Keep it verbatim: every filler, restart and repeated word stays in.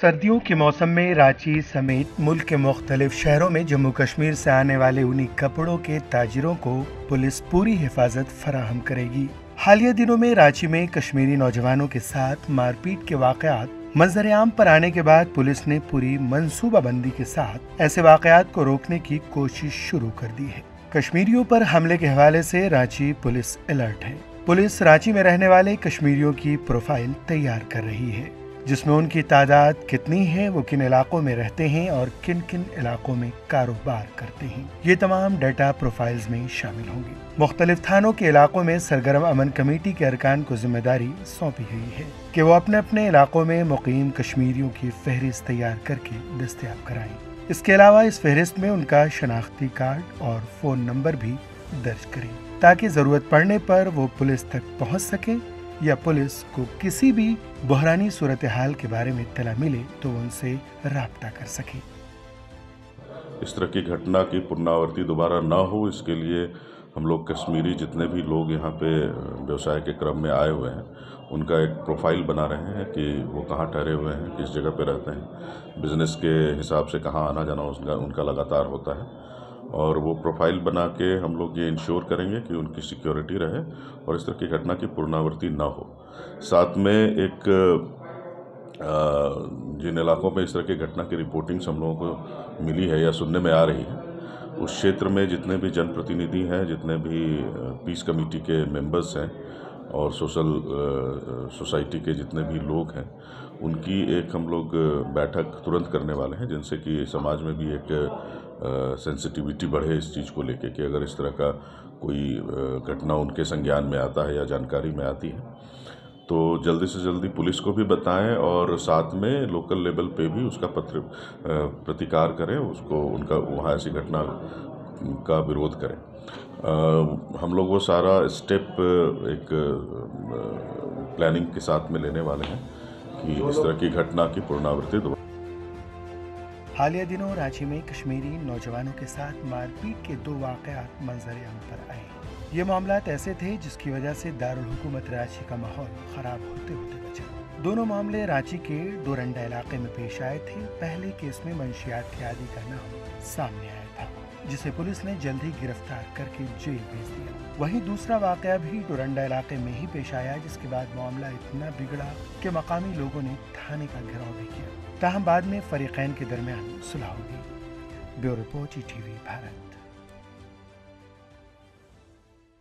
सर्दियों के मौसम में रांची समेत मुल्क के मुख्तलिफ शहरों में जम्मू कश्मीर से आने वाले ऊनी कपड़ों के ताजिरों को पुलिस पूरी हिफाजत फराहम करेगी। हालिया दिनों में रांची में कश्मीरी नौजवानों के साथ मारपीट के वाकयात मंजर आम पर आने के बाद पुलिस ने पूरी मंसूबाबंदी के साथ ऐसे वाकयात को रोकने की कोशिश शुरू कर दी है। कश्मीरियों पर हमले के हवाले से रांची पुलिस अलर्ट है। पुलिस रांची में रहने वाले कश्मीरियों की प्रोफाइल तैयार कर रही है, जिसमें उनकी तादाद कितनी है, वो किन इलाकों में रहते हैं और किन किन इलाकों में कारोबार करते हैं, ये तमाम डाटा प्रोफाइल्स में शामिल होंगी। मुख्तलिफ थानों के इलाकों में सरगर्म अमन कमेटी के अरकान को जिम्मेदारी सौंपी गई है कि वो अपने अपने इलाकों में मुकीम कश्मीरियों की फहरिस्त तैयार करके दस्तयाब कराएं। इसके अलावा इस फहरिस्त में उनका शनाख्ती कार्ड और फोन नंबर भी दर्ज करें, ताकि जरूरत पड़ने पर वो पुलिस तक पहुंच सके या पुलिस को किसी भी बहरानी सूरत हाल के बारे में इत्तला मिले तो उनसे राब्ता कर सके। इस तरह की घटना की पुनरावृत्ति दोबारा ना हो, इसके लिए हम लोग कश्मीरी जितने भी लोग यहाँ पे व्यवसाय के क्रम में आए हुए हैं उनका एक प्रोफाइल बना रहे हैं कि वो कहाँ ठहरे हुए हैं, किस जगह पे रहते हैं, बिजनेस के हिसाब से कहाँ आना जाना उसका उनका लगातार होता है, और वो प्रोफाइल बना के हम लोग ये इंश्योर करेंगे कि उनकी सिक्योरिटी रहे और इस तरह की घटना की पुनरावृत्ति ना हो। साथ में एक जिन इलाकों में इस तरह की घटना की रिपोर्टिंग्स हम लोगों को मिली है या सुनने में आ रही है, उस क्षेत्र में जितने भी जनप्रतिनिधि हैं, जितने भी पीस कमेटी के मेंबर्स हैं और सोशल सोसाइटी के जितने भी लोग हैं, उनकी एक हम लोग बैठक तुरंत करने वाले हैं, जिनसे कि समाज में भी एक सेंसिटिविटी बढ़े इस चीज़ को लेके कि अगर इस तरह का कोई घटना उनके संज्ञान में आता है या जानकारी में आती है तो जल्दी से जल्दी पुलिस को भी बताएं और साथ में लोकल लेवल पे भी उसका पत्र प्रतिकार करें, उसको उनका वहाँ ऐसी घटना का विरोध करें। आ, हम लोग वो सारा स्टेप एक प्लानिंग के साथ में लेने वाले हैं कि इस तरह की घटना की पुनरावृत्ति दोबारा। हालिया दिनों रांची में कश्मीरी नौजवानों के साथ मारपीट के दो वाकयात मंजर आम पर आए। ये मामलात ऐसे थे जिसकी वजह से दारुल हुकूमत रांची का माहौल खराब होते होते बचा। दोनों मामले रांची के डोरंडा इलाके में पेश आए थे। पहले केस में मंशियात के आदि का नाम सामने आया था, जिसे पुलिस ने जल्द ही गिरफ्तार करके जेल भेज दिया। वहीं दूसरा वाकया भी डोरंडा इलाके में ही पेश आया, जिसके बाद मामला इतना बिगड़ा कि मकामी लोगों ने थाने का घेराव भी किया। ताहम बाद में फरीकैन के दरमियान सुलह हो गई। Bureau report, E T V Bharat.